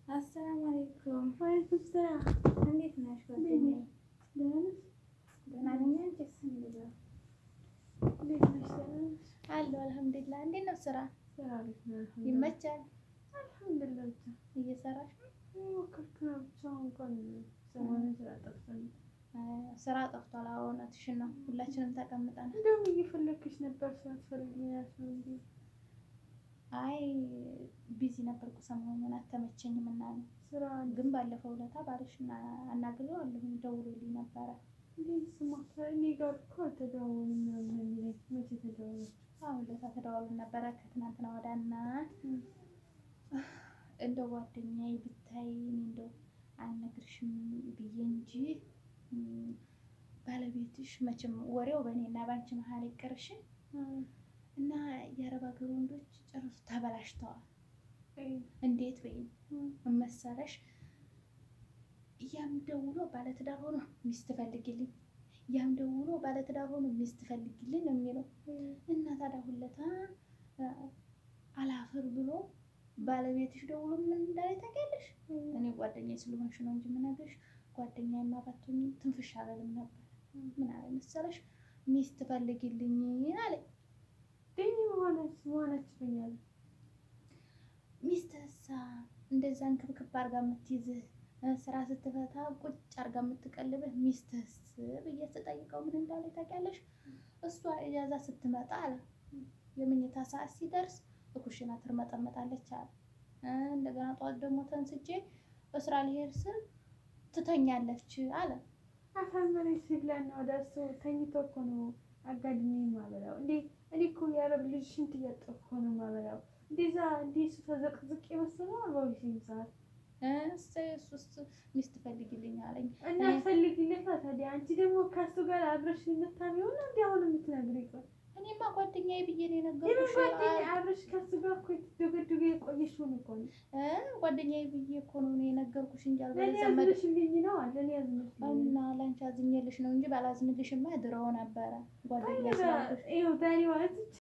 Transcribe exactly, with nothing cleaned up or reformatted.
السلام عليكم. وعليكم السلام. እንዴት ነሽ ጓደኛዬ? ደህና ነሽ? ደህና ነኝ። አንቺስ እንዴት ነሽ? እንዴት ነሽ? ደህና ነሽ? አለሁ አልሐምዱሊላህ። እንዴት ነው ስራ? ስራ አሪፍ ነው አልሐምዱሊላህ። ይመቻል? አልሐምዱሊላህ። ብቻ እየሰራሽ ነው? ሞከርኩ ነው ብቻ እንኳን ሰሞኑን ስራ ጠፍቶኝ። ስራ ጠፍቷል። አዎ እውነትሽን ነው። ሁላችንም ተቀምጠናል። እንደውም እየፈለግሽ ነበር ስራ ትፈልጊያለሽ ነው እንዴ? አይ ቢዚ ነበርኩ ሰሞኑን አልተመቸኝም እና ነው። ስራ ግን ባለፈው ዕለት ባልሽና አናግሬዋለሁ ደውሎልኝ ነበረ። እንዴ ስማት እኔ ጋር እኮ አልተደዋወልንም ምናምን የሚለኝ መቼ ተደዋወላችሁ? አዎ ዕለት ተደዋውለን ነበረ ከትናንትና ወዲያና እንደው ጓደኛዬ ብታይ እኔ እንደው አልነግርሽም ብዬ እንጂ ባለቤትሽ መቼም ወሬው በእኔና ባንቺ መሀል ይቀርሽ እና የአረብ ሀገር ወንዶች ጨርሶ ተበላሽተዋል። እንዴት በይኝ መሰለሽ ያም ደውሎ ባለትዳር ሆኖ ሚስት ፈልጊልኝ፣ ያም ደውሎ ባለትዳር ሆኖ ሚስት ፈልጊልኝ ነው የሚለው። እና ታዲያ ሁለታ አላፈር ብሎ ባለቤትሽ ደውሎ ምን እንዳለ ታውቂያለሽ? እኔ ጓደኛዬ ስለሆንሽ ነው እንጂ የምነግርሽ ጓደኛዬማ ባትሆኚ ትንፍሽ አላለም ነበር። ምን አለ መሰለሽ ሚስት ፈልጊልኝ አለ። ደኝ ሆነች ሆነች ብኛለሁ። ሚስትሳ እንደዛ እንክብክብ አድርጋ የምትይዝህ ስራ ስትፈታ ቁጭ አድርጋ የምትቀልብህ ሚስትስ ብዬ ስጠይቀው ምን እንዳለ ታውቂያለሽ? እሷ እጃዛ ስትመጣ አለ የመኝታ ሰዓት ሲደርስ በኩሽና ትርመጠመጣለች አለ። እንደገና ጠዋት ደግሞ ተንስቼ በስራ ልሄድ ስል ትተኛለች አለ። አሳመኔ ሲብላና ወዳሱ ተኝቶ እኮ ነው አጋድሜ ማበላው። እንዴ እኔ እኮ የአረብ ልጅ ሽንት እያጠብኩ ነው ማበላው። እንደዛ እንዴ እሱ ተዘቅዝቅ የመሰለው አርባው ሰዓት እሰይ እሱስ ሚስት ፈልጊልኝ አለኝ እና ፈልጊልኝ። ታዲያ አንቺ ደግሞ ከሱ ጋር አብረሽ የምታሚው ነው እንዴ አሁን የምትነግሪኝ? ቆይ እኔማ ጓደኛዬ ብዬ ነው የነገርኩሽ። ጓደኛዬ አብረሽ ከሱ ጋር እኮ ትደገድገ የቆየሽው እኮ ነው እ ጓደኛዬ ብዬ እኮ ነው የነገርኩሽ እንጂ አልበለዚያ ዘመድሽልኝ ነው አለኝ ያዝነሽ እና ላንቺ አዝኜልሽ ነው እንጂ ባላዝንልሽማ ድሮው ነበረ ጓደኛዬ ስላልኩሽ። ይኸው ዛሬ ማለት ብቻ